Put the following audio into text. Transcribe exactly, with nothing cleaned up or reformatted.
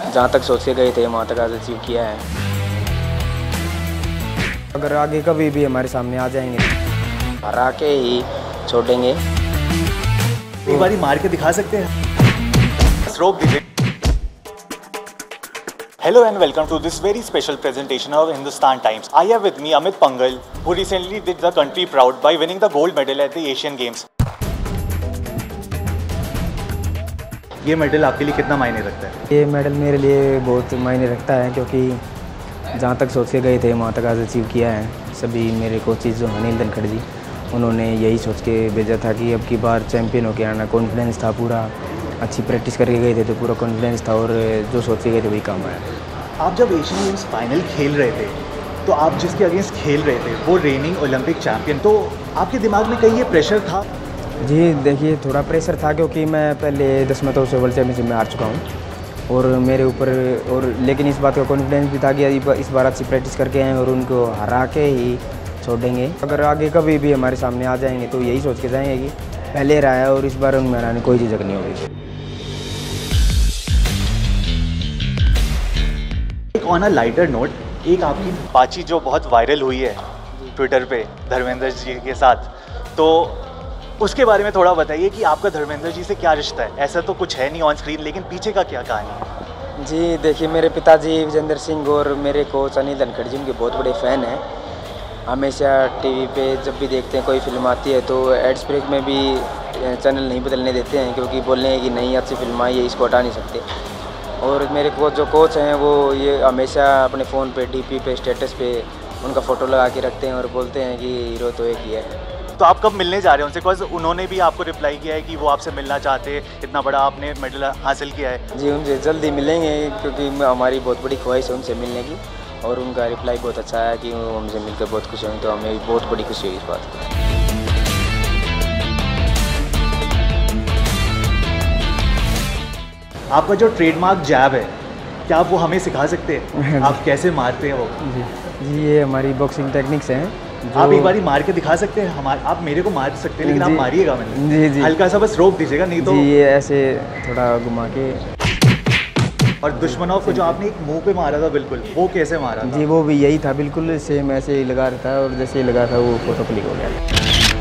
जहाँ तक सोच के गए थे वहाँ तक आज अचीव किया है। अगर आगे कभी भी हमारे सामने आ जाएंगे हरा के ही छोड़ेंगे। एक बारी मार के दिखा सकते हैं, रोक दीजिए। Hello and welcome to this very special presentation of Hindustan Times. I have with me Amit Panghal, who recently did the country proud by winning the gold medal at the Asian Games. ये medal आपके लिए कितना मायने रखता है? ये medal मेरे लिए बहुत मायने रखता है, क्योंकि जहाँ तक सोच के गए थे वहाँ तक आज अचीव किया है। सभी मेरे कोचेज जो अनिल धनखड़ जी, उन्होंने यही सोच के भेजा था कि अब की बार चैंपियन होकर आना। कॉन्फिडेंस था पूरा, अच्छी प्रैक्टिस करके गए थे तो पूरा कॉन्फिडेंस था और जो सोच के गए थे वही काम आया। आप जब एशियन गेम्स फाइनल खेल रहे थे तो आप जिसके अगेंस्ट खेल रहे थे वो रेनिंग ओलंपिक चैंपियन, तो आपके दिमाग में कहीं ये प्रेशर था? जी देखिए, थोड़ा प्रेशर था क्योंकि मैं पहले दसमतों से वर्ल्ड चैम्पियनशिप में हार चुका हूँ और मेरे ऊपर और लेकिन इस बात का कॉन्फिडेंस भी था कि इस बार अच्छी प्रैक्टिस करके आए और उनको हरा के ही छोड़ेंगे। अगर आगे कभी भी हमारे सामने आ जाएंगे तो यही सोच के जाएंगे कि पहले हराया है और इस बार उनमें हराने कोई झिझक नहीं होगी। ऑन अ लाइटर नोट, एक आपकी बातचीत जो बहुत वायरल हुई है ट्विटर पे धर्मेंद्र जी के साथ, तो उसके बारे में थोड़ा बताइए कि आपका धर्मेंद्र जी से क्या रिश्ता है? ऐसा तो कुछ है नहीं ऑन स्क्रीन, लेकिन पीछे का क्या कहानी है? जी देखिए, मेरे पिताजी विजेंद्र सिंह और मेरे कोच अनिल धनखड़ जी उनके बहुत बड़े फ़ैन हैं। हमेशा टीवी पे जब भी देखते हैं कोई फिल्म आती है तो एड्स ब्रेक में भी चैनल नहीं बदलने देते हैं, क्योंकि बोलने हैं कि नहीं अच्छी फिल्म आई है, इसको हटा नहीं सकते। और मेरे कोच जो कोच हैं वो ये हमेशा अपने फ़ोन पे डीपी पे स्टेटस पे उनका फ़ोटो लगा के रखते हैं और बोलते हैं कि हीरो तो एक ही है। तो आप कब मिलने जा रहे हैं उनसे? बिकॉज उन्होंने भी आपको रिप्लाई किया है कि वो आपसे मिलना चाहते हैं, इतना बड़ा आपने मेडल हासिल किया है। जी उनसे जल्दी मिलेंगे, क्योंकि हमारी बहुत बड़ी ख्वाहिश है उनसे मिलने की और उनका रिप्लाई बहुत अच्छा है कि वो हमसे मिलकर बहुत खुश हुए, तो हमें बहुत बड़ी खुशी हुई इस बात की। आपका जो ट्रेडमार्क जैब है, क्या आप वो हमें सिखा सकते हैं? आप कैसे मारते हैं वो? जी जी ये हमारी बॉक्सिंग टेक्निक्स हैं। आप एक बारी मार के दिखा सकते हैं? हमारे आप मेरे को मार सकते हैं लेकिन आप मारिएगा मैंने। जी जी हल्का सा बस रोक दीजिएगा, नहीं तो जी ये ऐसे थोड़ा घुमा के। और दुश्मनों को जो आपने एक मुंह पे मारा था बिल्कुल, वो कैसे मारा था? जी वो भी यही था, बिल्कुल सेम ऐसे ही लगा रहा था और जैसे ही लगा था वो फोटो क्लिक हो गया।